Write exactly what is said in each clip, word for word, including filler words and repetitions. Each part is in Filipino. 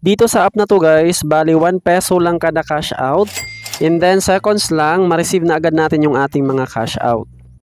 Dito sa app na to guys, bali one peso lang kada cash out. And then seconds lang, ma-receive na agad natin yung ating mga cash out.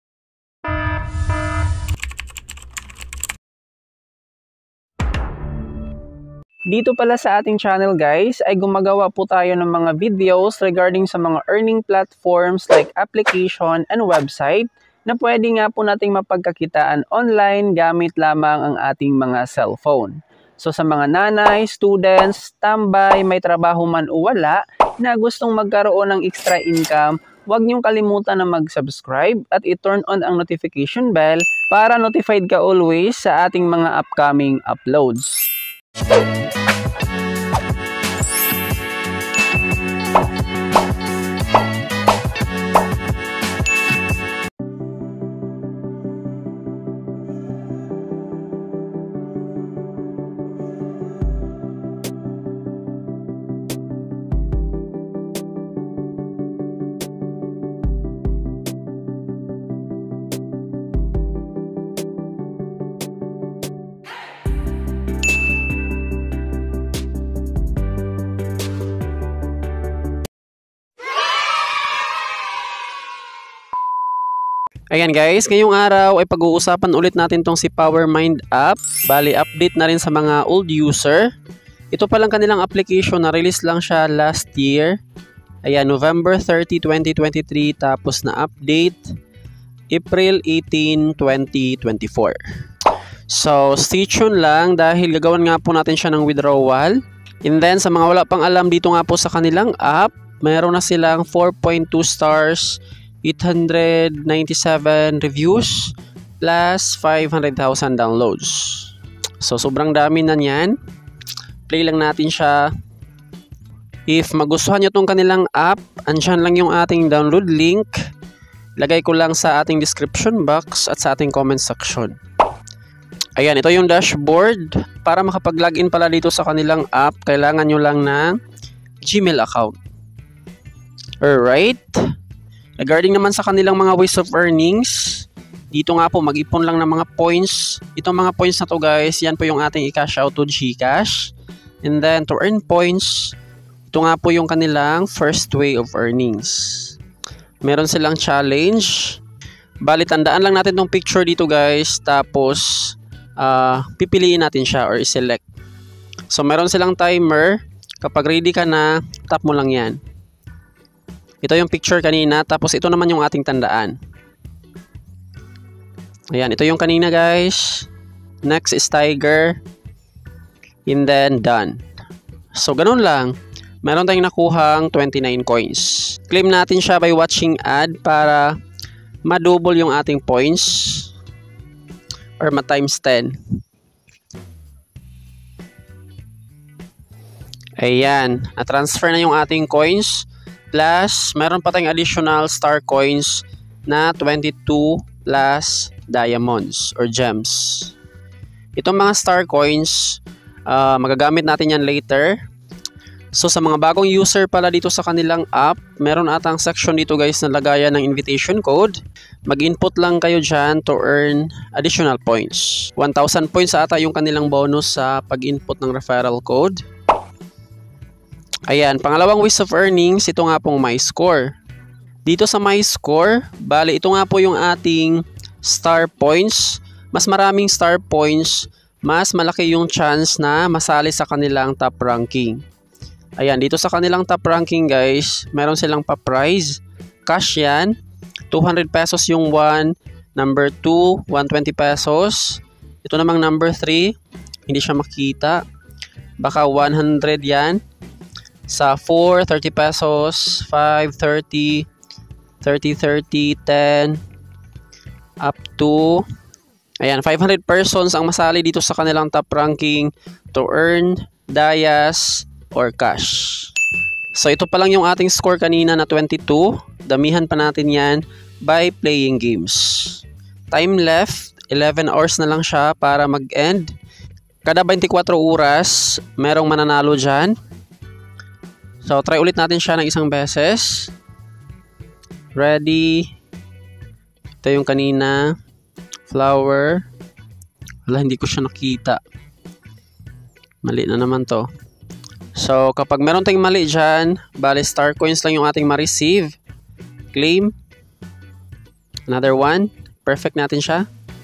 Dito pala sa ating channel guys, ay gumagawa po tayo ng mga videos regarding sa mga earning platforms like application and website na pwede nga po nating mapagkakitaan online gamit lamang ang ating mga cellphone. So sa mga nanay, students, tambay, may trabaho man o wala na gustong magkaroon ng extra income, huwag niyong kalimutan na mag-subscribe at i-turn on ang notification bell para notified ka always sa ating mga upcoming uploads. Ayan guys, ngayong araw ay pag-uusapan ulit natin tong si PowerMind app. Bali, update na rin sa mga old user. Ito palang kanilang application, na-release lang siya last year. Ayan, November thirtieth, twenty twenty-three. Tapos na-update April eighteenth, twenty twenty-four. So, stay tuned lang dahil gagawan nga po natin siya ng withdrawal. And then, sa mga wala pang alam dito nga po sa kanilang app, mayroon na silang four point two stars, eight hundred ninety-seven reviews, plus five hundred thousand downloads. So, sobrang dami na niyan. Play lang natin siya. If magustuhan nyo itong kanilang app, andyan lang yung ating download link. Lagay ko lang sa ating description box at sa ating comment section. Ayan, ito yung dashboard. Para makapag-login pala dito sa kanilang app, kailangan nyo lang ng Gmail account. Alright. Regarding naman sa kanilang mga ways of earnings, dito nga po mag-ipon lang ng mga points. Itong mga points na to guys, yan po yung ating i-cash out to GCash. And then to earn points, ito nga po yung kanilang first way of earnings. Meron silang challenge. Bali, tandaan lang natin tong picture dito guys. Tapos, uh, pipiliin natin siya or i-select. So, meron silang timer. Kapag ready ka na, tap mo lang yan. Ito yung picture kanina, tapos ito naman yung ating tandaan. Ayan, ito yung kanina guys. Next is tiger. And then done. So, ganun lang. Meron tayong nakuhang twenty-nine coins. Claim natin siya by watching ad para ma-double yung ating points. Or ma-times ten. Ayan, na-transfer na yung ating coins. Plus, meron pa tayong additional star coins na twenty-two plus diamonds or gems. Itong mga star coins, uh, magagamit natin yan later. So, sa mga bagong user pala dito sa kanilang app, meron atang section dito guys na lagayan ng invitation code. Mag-input lang kayo dyan to earn additional points. one thousand points ata yung kanilang bonus sa pag-input ng referral code. Ayan, pangalawang ways of earnings, ito nga pong My Score. Dito sa My Score, bali ito nga po yung ating star points. Mas maraming star points, mas malaki yung chance na masali sa kanilang top ranking. Ayan, dito sa kanilang top ranking guys, meron silang pa-prize. Cash yan, two hundred pesos yung one. Number two, one hundred twenty pesos. Ito namang number three, hindi siya makita. Baka one hundred yan. Sa four, thirty pesos, five, thirty, thirty, thirty, ten, up to, ayan, five hundred persons ang masali dito sa kanilang top ranking to earn dayas or cash. So, ito pa lang yung ating score kanina na twenty-two. Damihan pa natin yan by playing games. Time left, eleven hours na lang siya para mag-end. Kada twenty-four oras, merong mananalo dyan. So, try ulit natin siya ng isang beses. Ready. Ito yung kanina. Flower. Wala, hindi ko siya nakita. Mali na naman to. So, kapag meron tayong mali dyan, bali star coins lang yung ating ma-receive. Claim. Another one. Perfect natin siya.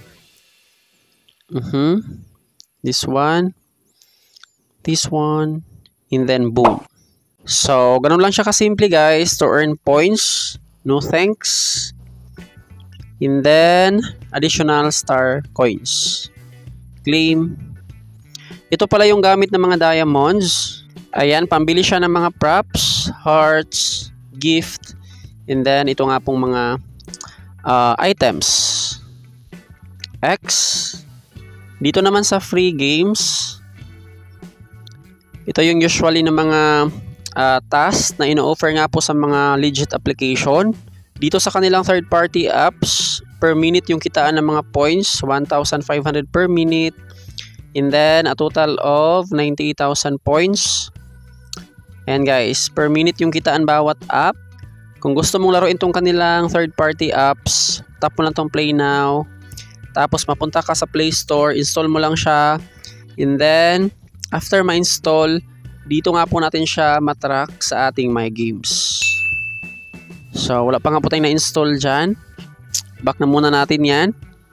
Uh-huh. This one. This one. And then boom. So, ganun lang siya kasimple guys to earn points. No thanks. And then, additional star coins. Claim. Ito pala yung gamit ng mga diamonds. Ayan, pambili siya ng mga props, hearts, gift, and then ito nga pong mga uh, items. X. Dito naman sa free games, ito yung usually ng mga uh, tasks na ino-offer nga po sa mga legit application. Dito sa kanilang third party apps, per minute yung kitaan ng mga points, one thousand five hundred per minute. And then, a total of ninety-eight thousand points. And guys, per minute yung kitaan bawat app. Kung gusto mong laruin tong kanilang third-party apps, tap mo lang tong Play Now. Tapos, mapunta ka sa Play Store, install mo lang siya. And then, after ma-install, dito nga po natin siya matrack sa ating My Games. So, wala pa nga po tayong na-install dyan. Back na muna natin yan.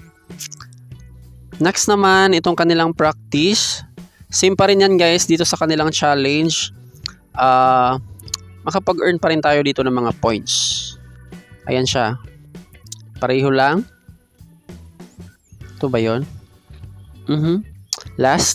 Next naman, itong kanilang practice. Same pa rin yan guys dito sa kanilang challenge. Uh, makapag-earn pa rin tayo dito ng mga points. Ayan siya. Pareho lang. Ito ba yun? Uh-huh. Last.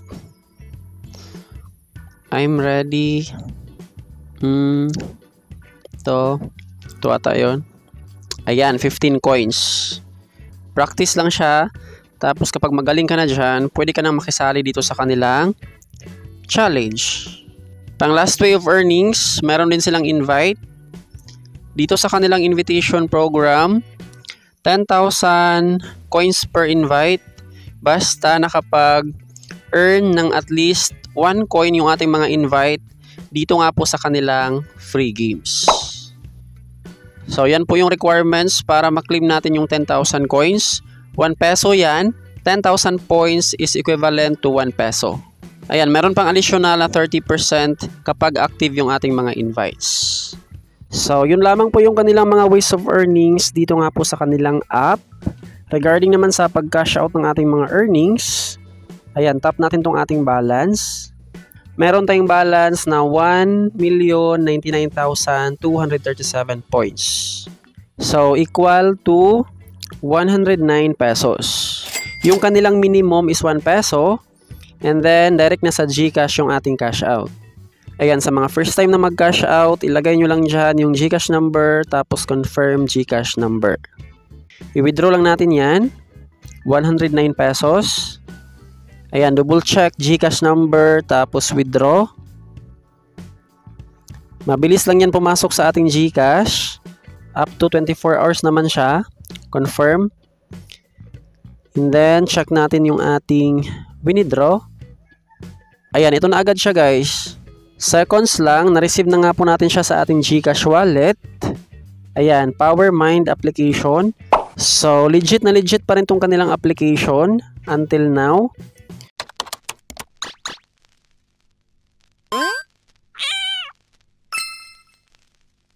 I'm ready. Hmm. Ito. Ito ata yun. Ayan, fifteen coins. Practice lang siya. Tapos kapag magaling ka na dyan, pwede ka nang makisali dito sa kanilang challenge. Pang last way of earnings, meron din silang invite. Dito sa kanilang invitation program, ten thousand coins per invite. Basta nakapag-earn ng at least one coin yung ating mga invite dito nga po sa kanilang free games. So yan po yung requirements para maklaim natin yung ten thousand coins. one peso yan. ten thousand points is equivalent to one peso. Ayan, meron pang additional na thirty percent kapag active yung ating mga invites. So, yun lamang po yung kanilang mga ways of earnings dito nga po sa kanilang app. Regarding naman sa pag-cash out ng ating mga earnings, ayan, tap natin tong ating balance. Meron tayong balance na one million ninety-nine thousand two hundred thirty-seven points. So, equal to one hundred nine pesos. Yung kanilang minimum is one peso. And then, direct na sa GCash yung ating cash out. Ayan, sa mga first time na mag-cash out, ilagay nyo lang dyan yung GCash number, tapos confirm GCash number. I-withdraw lang natin yan. one hundred nine pesos. Ayan, double check GCash number, tapos withdraw. Mabilis lang yan pumasok sa ating GCash. Up to twenty-four hours naman siya. Confirm. And then, check natin yung ating withdraw. Ayan, ito na agad siya guys. Seconds lang, na-receive na nga po natin siya sa ating GCash wallet. Ayan, PowerMind application. So, legit na legit pa rin tong kanilang application until now.